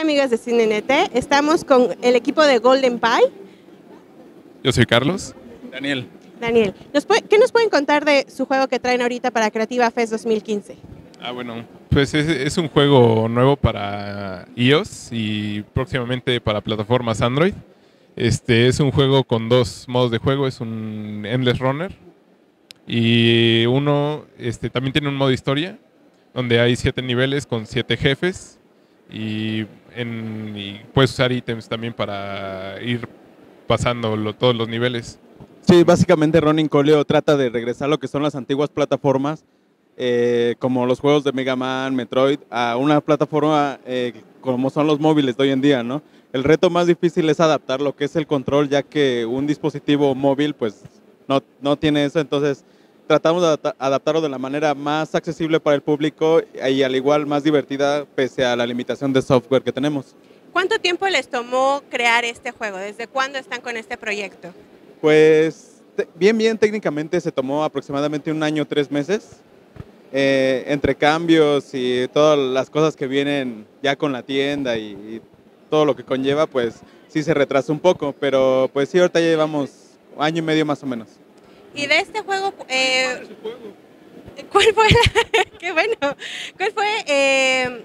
amigos de CineNet? Estamos con el equipo de Golden Pie. Yo soy Carlos. Daniel. Daniel, ¿qué nos pueden contar de su juego que traen ahorita para Creativa Fest 2015? Bueno, pues es un juego nuevo para iOS y próximamente para plataformas Android. Es un juego con dos modos de juego, es un Endless Runner y uno también tiene un modo historia donde hay 7 niveles con 7 jefes y puedes usar ítems también para ir pasando todos los niveles. Sí, básicamente Running Coleo trata de regresar a lo que son las antiguas plataformas, como los juegos de Mega Man, Metroid, a una plataforma como son los móviles de hoy en día, ¿no? El reto más difícil es adaptar lo que es el control, ya que un dispositivo móvil pues no tiene eso, entonces tratamos de adaptarlo de la manera más accesible para el público y al igual más divertida pese a la limitación de software que tenemos. ¿Cuánto tiempo les tomó crear este juego? ¿Desde cuándo están con este proyecto? Pues bien, técnicamente se tomó aproximadamente 1 año, 3 meses. Entre cambios y todas las cosas que vienen ya con la tienda y todo lo que conlleva, pues sí se retrasó un poco, pero pues sí, ahorita ya llevamos 1 año y medio más o menos. Y de este juego, ¿cuál fue? Qué bueno. ¿Cuál fue?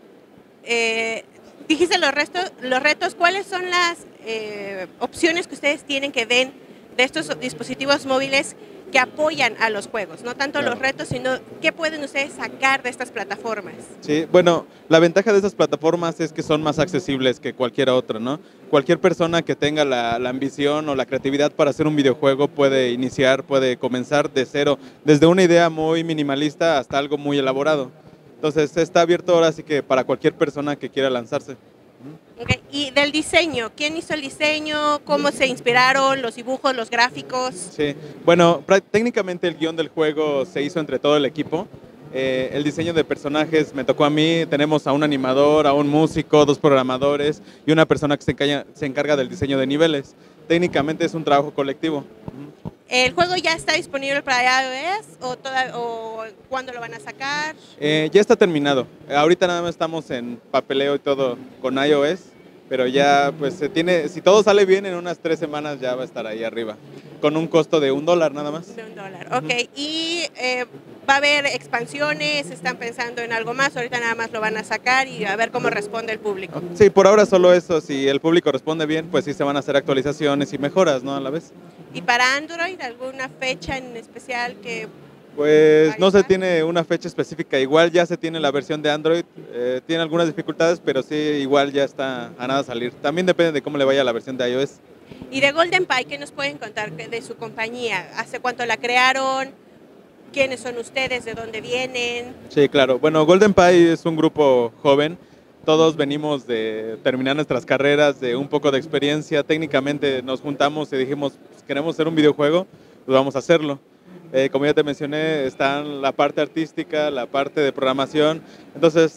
Dijiste los retos. ¿Cuáles son las opciones que ustedes tienen que ven de estos dispositivos móviles que apoyan a los juegos? No tanto los retos, sino qué pueden ustedes sacar de estas plataformas. Sí, bueno, la ventaja de estas plataformas es que son más accesibles que cualquier otra, ¿no? Cualquier persona que tenga la ambición o la creatividad para hacer un videojuego puede iniciar, puede comenzar de cero, desde una idea muy minimalista hasta algo muy elaborado. Entonces está abierto ahora sí que para cualquier persona que quiera lanzarse. Okay. Y del diseño, ¿quién hizo el diseño? ¿Cómo se inspiraron los dibujos, los gráficos? Sí, bueno, técnicamente el guión del juego se hizo entre todo el equipo. El diseño de personajes me tocó a mí, tenemos a un animador, a un músico, 2 programadores y una persona que se encarga del diseño de niveles. Técnicamente es un trabajo colectivo. ¿El juego ya está disponible para iOS o cuándo lo van a sacar? Ya está terminado. Ahorita nada más estamos en papeleo y todo con iOS, pero ya pues si todo sale bien en unas 3 semanas ya va a estar ahí arriba, con un costo de $1 nada más. De $1, ok. ¿Y va a haber expansiones? ¿Están pensando en algo más? Ahorita nada más lo van a sacar y a ver cómo responde el público. Sí, por ahora solo eso. Si el público responde bien, pues sí se van a hacer actualizaciones y mejoras, ¿no? A la vez. ¿Y para Android alguna fecha en especial que...? Pues no se tiene una fecha específica, igual ya se tiene la versión de Android, tiene algunas dificultades, pero sí, igual ya está a nada salir. También depende de cómo le vaya la versión de iOS. Y de Golden Pie, ¿qué nos pueden contar de su compañía? ¿Hace cuánto la crearon? ¿Quiénes son ustedes? ¿De dónde vienen? Sí, claro. Bueno, Golden Pie es un grupo joven. Todos venimos de terminar nuestras carreras, de un poco de experiencia. Técnicamente nos juntamos y dijimos, pues, queremos hacer un videojuego, pues vamos a hacerlo. Como ya te mencioné, están la parte artística, la parte de programación. Entonces,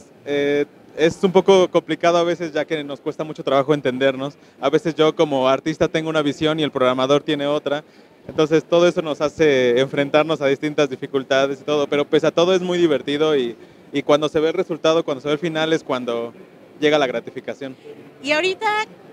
es un poco complicado a veces, ya que nos cuesta mucho trabajo entendernos. A veces yo como artista tengo una visión y el programador tiene otra. Entonces, todo eso nos hace enfrentarnos a distintas dificultades y todo. Pero pese a todo es muy divertido y cuando se ve el resultado, cuando se ve el final es cuando llega la gratificación. Y ahorita,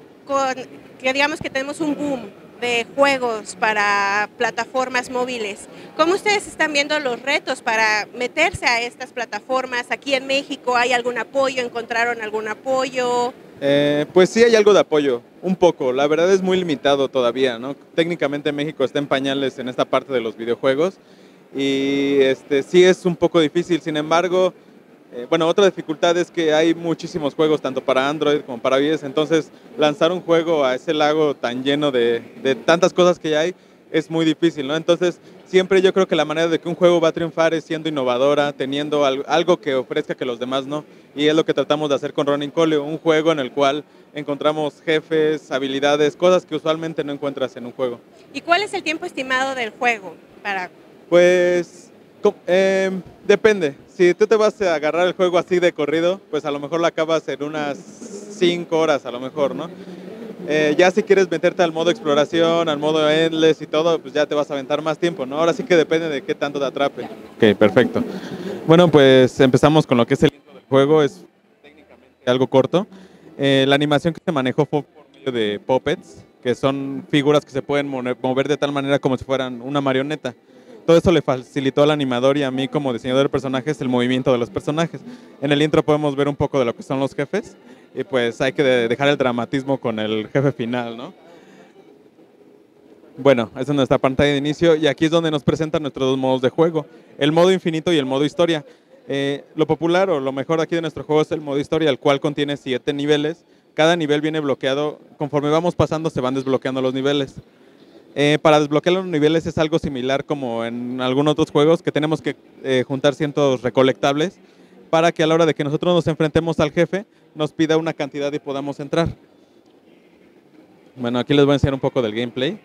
que digamos que tenemos un boom de juegos para plataformas móviles, ¿cómo ustedes están viendo los retos para meterse a estas plataformas? Aquí en México, ¿hay algún apoyo? ¿Encontraron algún apoyo? Pues sí hay algo de apoyo, un poco. La verdad es muy limitado todavía, ¿no? Técnicamente México está en pañales en esta parte de los videojuegos y sí es un poco difícil. Sin embargo, bueno, otra dificultad es que hay muchísimos juegos, tanto para Android como para iOS, entonces lanzar un juego a ese lago tan lleno de tantas cosas que hay es muy difícil, ¿no? Entonces, siempre yo creo que la manera de que un juego va a triunfar es siendo innovadora, teniendo algo que ofrezca que los demás no, y es lo que tratamos de hacer con Running Coleo, un juego en el cual encontramos jefes, habilidades, cosas que usualmente no encuentras en un juego. ¿Y cuál es el tiempo estimado del juego? Pues depende. Si tú te vas a agarrar el juego así de corrido, pues a lo mejor lo acabas en unas 5 horas a lo mejor, ¿no? Ya si quieres meterte al modo exploración, al modo endless y todo, pues ya te vas a aventar más tiempo, ¿no? Ahora sí que depende de qué tanto te atrape. Ok, perfecto. Bueno, pues empezamos con lo que es el intro del juego, es técnicamente algo corto. La animación que se manejó fue por medio de puppets, que son figuras que se pueden mover de tal manera como si fueran una marioneta. Todo eso le facilitó al animador y a mí como diseñador de personajes el movimiento de los personajes. En el intro podemos ver un poco de lo que son los jefes y pues hay que dejar el dramatismo con el jefe final, ¿no? Bueno, esa es nuestra pantalla de inicio y aquí es donde nos presentan nuestros dos modos de juego, el modo infinito y el modo historia. Lo popular o lo mejor aquí de nuestro juego es el modo historia, el cual contiene 7 niveles. Cada nivel viene bloqueado, conforme vamos pasando se van desbloqueando los niveles. Para desbloquear los niveles es algo similar como en algunos otros juegos, que tenemos que juntar cientos recolectables para que a la hora de que nosotros nos enfrentemos al jefe nos pida una cantidad y podamos entrar. Bueno, aquí les voy a enseñar un poco del gameplay.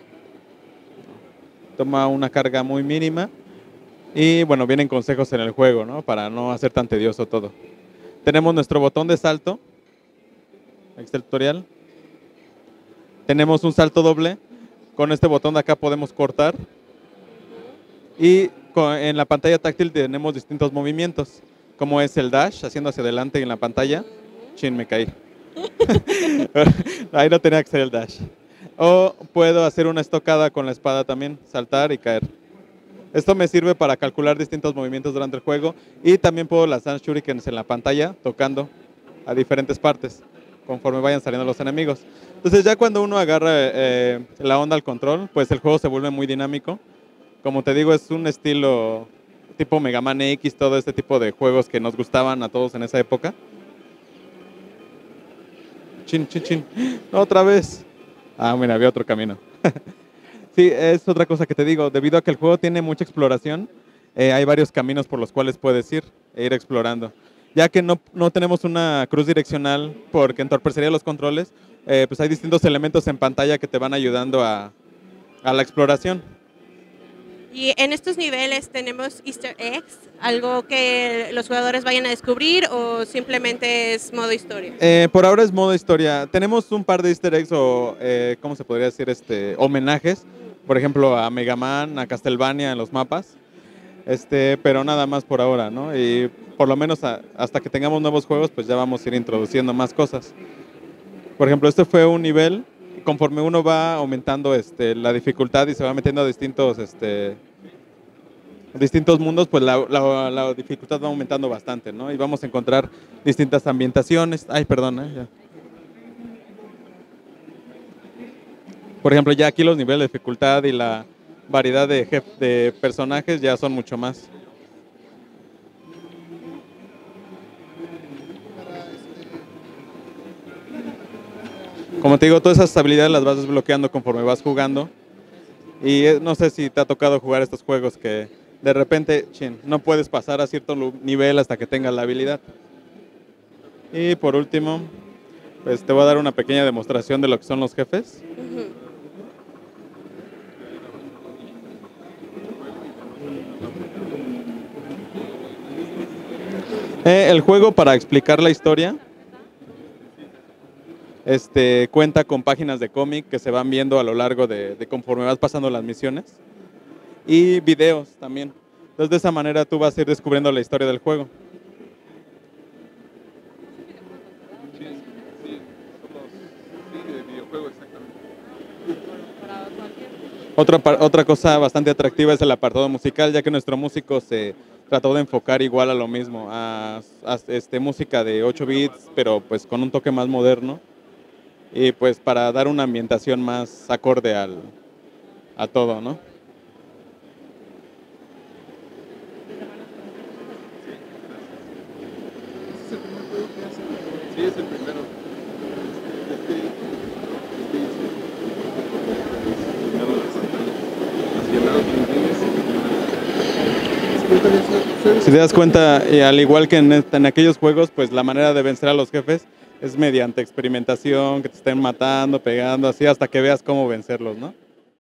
Toma una carga muy mínima y bueno, vienen consejos en el juego, ¿no? Para no hacer tan tedioso todo. Tenemos nuestro botón de salto. Aquí está el tutorial. Tenemos un salto doble. Con este botón de acá podemos cortar. Y en la pantalla táctil tenemos distintos movimientos, como es el dash, haciendo hacia adelante en la pantalla. Chin, me caí. Ahí no tenía que ser el dash. O puedo hacer una estocada con la espada también, saltar y caer. Esto me sirve para calcular distintos movimientos durante el juego y también puedo lanzar shurikens en la pantalla tocando a diferentes partes conforme vayan saliendo los enemigos. Entonces ya cuando uno agarra la onda al control, pues el juego se vuelve muy dinámico. Como te digo, es un estilo tipo Mega Man X, todo este tipo de juegos que nos gustaban a todos en esa época. Chin, chin, chin. Otra vez. Ah, mira, había otro camino. Sí, es otra cosa que te digo. Debido a que el juego tiene mucha exploración, hay varios caminos por los cuales puedes ir e ir explorando. Ya que no tenemos una cruz direccional porque entorpecería los controles, pues hay distintos elementos en pantalla que te van ayudando a la exploración. Y en estos niveles tenemos Easter eggs, algo que los jugadores vayan a descubrir o simplemente es modo historia. Por ahora es modo historia. Tenemos un par de Easter eggs o, ¿cómo se podría decir? Homenajes, por ejemplo, a Mega Man, a Castlevania en los mapas, pero nada más por ahora, ¿no? Y por lo menos hasta que tengamos nuevos juegos, pues ya vamos a ir introduciendo más cosas. Por ejemplo, este fue un nivel. Conforme uno va aumentando la dificultad y se va metiendo a distintos mundos, pues la dificultad va aumentando bastante, ¿no? Y vamos a encontrar distintas ambientaciones. Ay, perdón. Ya. Por ejemplo, ya aquí los niveles de dificultad y la variedad de personajes ya son mucho más. Como te digo, todas esas habilidades las vas desbloqueando conforme vas jugando. Y no sé si te ha tocado jugar estos juegos que de repente no puedes pasar a cierto nivel hasta que tengas la habilidad. Y por último, pues te voy a dar una pequeña demostración de lo que son los jefes. El juego, para explicar la historia, cuenta con páginas de cómic que se van viendo a lo largo de conforme vas pasando las misiones y videos también. Entonces de esa manera tú vas a ir descubriendo la historia del juego. Otra cosa bastante atractiva es el apartado musical, ya que nuestro músico se trató de enfocar igual a lo mismo, a música de 8 bits, pero pues con un toque más moderno. Y pues para dar una ambientación más acorde a todo, ¿no? Sí, es el primero. Si te das cuenta, al igual que en aquellos juegos, pues la manera de vencer a los jefes es mediante experimentación, que te estén matando, pegando, así hasta que veas cómo vencerlos, ¿no?